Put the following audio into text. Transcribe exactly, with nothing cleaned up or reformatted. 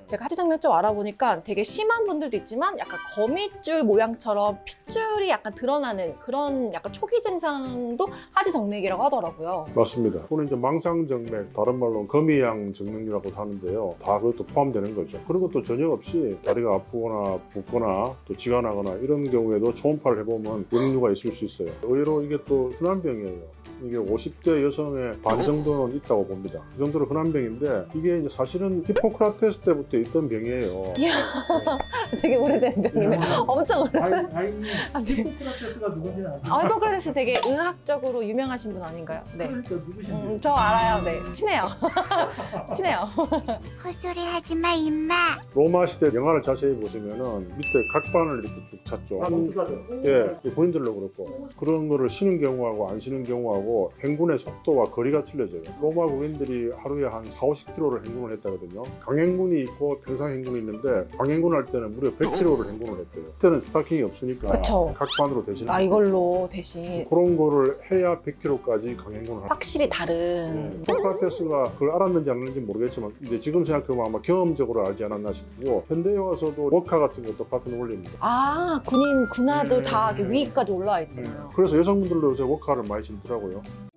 제가 하지 정맥 좀 알아보니까 되게 심한 분들도 있지만 약간 거미줄 모양처럼 핏줄이 약간 드러나는 그런 약간 초기 증상도 하지 정맥이라고 하더라고요. 맞습니다. 또는 이제 망상정맥, 다른 말로 거미양 정맥이라고 하는데요. 다 그것도 포함되는 거죠. 그리고 또 전혀 없이 다리가 아프거나 붓거나 또 쥐가 나거나 이런 경우에도 초음파를 해보면 역류가 있을 수 있어요. 의외로 이게 또 흔한 병이에요. 이게 오십 대 여성의 반 정도는 있다고 봅니다. 그 정도로 흔한 병인데 이게 이제 사실은 히포크라테스 때부터 있던 병이에요. 이야, 되게 오래된 병이네. 엄청 오래. 아이, 아이, 아, 네. 히포크라테스가 누군지는 아세요? 아, 히포크라테스 되게 의학적으로 유명하신 분 아닌가요? 네. 그러니까 누구신지. 음, 저 알아요. 네. 친해요. 친해요. 헛소리 하지마 임마. 로마 시대 영화를 자세히 보시면은 밑에 각반을 이렇게 쭉 찾죠. 아, 검투사죠. 예, 본인들로 그렇고 그런 거를 쉬는 경우하고 안 쉬는 경우하고 행군의 속도와 거리가 틀려져요. 로마 국인들이 하루에 한 사오십 킬로미터를 행군을 했다거든요. 강행군이 있고 평상 행군이 있는데 강행군 할 때는 무려 백 킬로미터를 행군을 했대요. 그때는 스타킹이 없으니까 그쵸. 각반으로 대신 아, 이걸로 대신. 그런 거를 해야 백 킬로미터까지 강행군을 합니다. 확실히 다른. 소크라테스가 그걸 알았는지 안 알았는지 모르겠지만 이제 지금 생각해보면 아마 경험적으로 알지 않았나 싶고 현대에 와서도 워카 같은 것도 똑같은 원리입니다. 아, 군인, 군화들 음. 다 이렇게 위까지 올라와 있잖아요. 그래서 여성분들도 요새 워카를 많이 신더라고요.